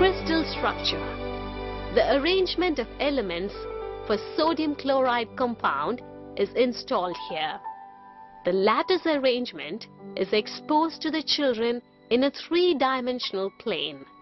Crystal structure. The arrangement of elements for sodium chloride compound is installed here. The lattice arrangement is exposed to the children in a three-dimensional plane.